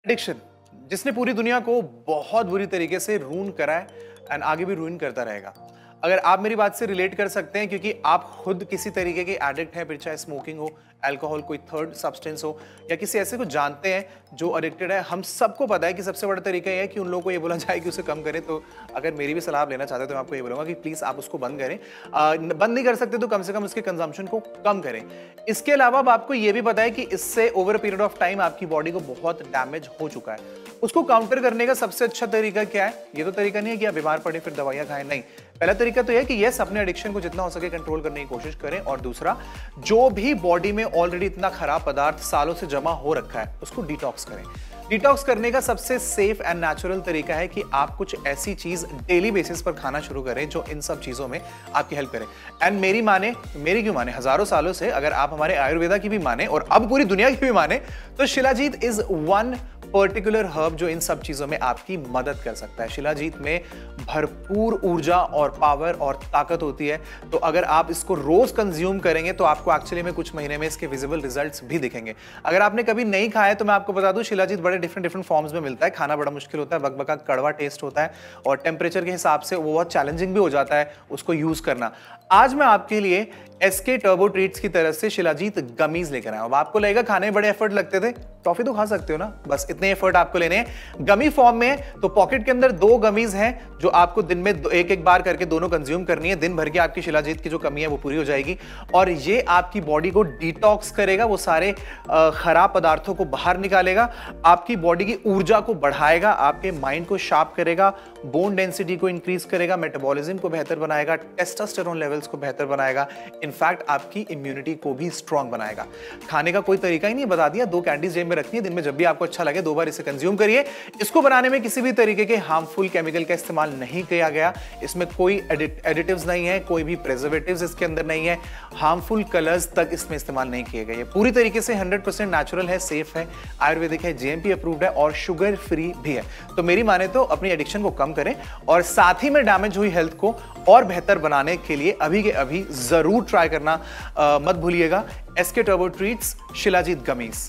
Addiction जिसने पूरी दुनिया को बहुत बुरी तरीके से रूइन करा है एंड आगे भी रूइन करता रहेगा। अगर आप मेरी बात से रिलेट कर सकते हैं क्योंकि आप खुद किसी तरीके के एडिक्ट हैं, फिर चाहे स्मोकिंग हो, अल्कोहल, कोई थर्ड सब्सटेंस हो या किसी ऐसे को जानते हैं जो एडिक्टेड है। हम सबको पता है कि सबसे बड़ा तरीका यह है कि उन लोगों को ये बोला जाए कि उसे कम करें। तो अगर मेरी भी सलाह लेना चाहते हैं तो मैं आपको ये बोलूंगा कि प्लीज आप उसको बंद करें। बंद नहीं कर सकते तो कम से कम उसके कंजम्पशन को कम करें। इसके अलावा अब आपको ये भी पता है कि इससे ओवर पीरियड ऑफ टाइम आपकी बॉडी को बहुत डैमेज हो चुका है। उसको काउंटर करने का सबसे अच्छा तरीका क्या है? ये तो तरीका नहीं है कि आप बीमार पड़े फिर दवाइयां खाएं, नहीं। पहला तरीका तो यह है कि यस, अपने एडिक्शन को जितना हो सके कंट्रोल करने की कोशिश करें, और दूसरा, जो भी बॉडी में ऑलरेडी इतना खराब पदार्थ सालों से जमा हो रखा है उसको डिटॉक्स करें। डिटॉक्स करने का सबसे सेफ एंड नेचुरल तरीका है कि आप कुछ ऐसी चीज डेली बेसिस पर खाना शुरू करें जो इन सब चीजों में आपकी हेल्प करें। एंड मेरी क्यों माने, हजारों सालों से अगर आप हमारे आयुर्वेदा की भी माने और अब पूरी दुनिया की भी माने, तो shilajit is one particular herb जो इन सब चीजों में आपकी मदद कर सकता है। शिलाजीत में भरपूर ऊर्जा और पावर और ताकत होती है। तो अगर आप इसको रोज कंज्यूम करेंगे तो आपको एक्चुअली में कुछ महीने में इसके विजिबल रिजल्ट्स भी दिखेंगे। अगर आपने कभी नहीं खाया तो मैं आपको बता दूं, शिलाजीत बड़े डिफरेंट फॉर्म्स में मिलता है। खाना बड़ा मुश्किल होता है, बकबका कड़वा टेस्ट होता है और टेम्परेचर के हिसाब से वो बहुत चैलेंजिंग भी हो जाता है उसको यूज करना। आज मैं आपके लिए एसके टर्बो ट्रीट्स की तरफ से शिलाजीत गमीज लेकर आया हूं। अब आपको लगेगा खाने में बड़े एफर्ट लगते थे, टॉफी तो खा सकते हो ना, बस इतने एफर्ट आपको लेने हैं। गमी फॉर्म में तो पॉकेट के अंदर 2 गमीज हैं जो आपको दिन में एक बार करके दोनों कंज्यूम करनी है। दिन भर की आपकी शिलाजीत की जो कमी है वो पूरी हो जाएगी और ये आपकी बॉडी को डिटॉक्स करेगा, वो सारे खराब पदार्थों को बाहर निकालेगा, आपकी बॉडी की ऊर्जा को बढ़ाएगा, आपके माइंड को शार्प करेगा, बोन डेंसिटी को इंक्रीज करेगा, मेटाबॉलिज्म को बेहतर बनाएगा, टेस्टोस्टेरोन लेवल्स को बेहतर बनाएगा, इनफैक्ट आपकी इम्यूनिटी को भी स्ट्रांग बनाएगा। खाने का कोई तरीका ही नहीं, बता दिया। 2 कैंडीज जेब में रखनी है, दिन में जब भी आपको अच्छा लगे 2 बार इसे कंज्यूम करिए। इसको बनाने में किसी भी तरीके के हार्मफुल केमिकल का इस्तेमाल नहीं किया गया। इसमें कोई एडिटिव्स नहीं है, कोई भी प्रिजर्वेटिव्स इसके अंदर नहीं है, हार्मफुल कलर्स तक इसमें इस्तेमाल नहीं किए गए। पूरी तरीके से 100% नेचुरल है, सेफ है, आयुर्वेदिक है, जीएमपी अप्रूव्ड है और शुगर फ्री भी है। तो मेरी माने तो अपनी एडिक्शन को कम करें और साथ ही में डैमेज हुई हेल्थ को और बेहतर बनाने के लिए अभी के अभी जरूर ट्राई करना मत भूलिएगा। SK turbo treats shilajit gummies.